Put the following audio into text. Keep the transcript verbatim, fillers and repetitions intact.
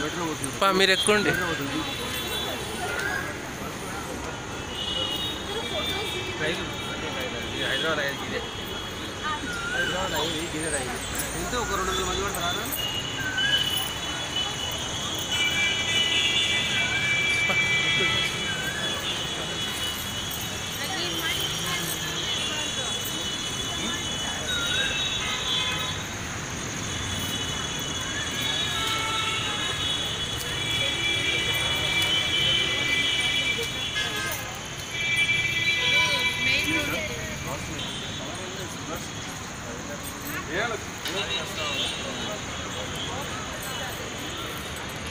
పా మీరు ఎక్కుండి. హైదరాబాద్ అయ్యేది ఇదే హైదరాబాద్ అయ్యేది ఇదే రైలు ఎంత ఒక రెండు వందల మంది పడతారా Yeah.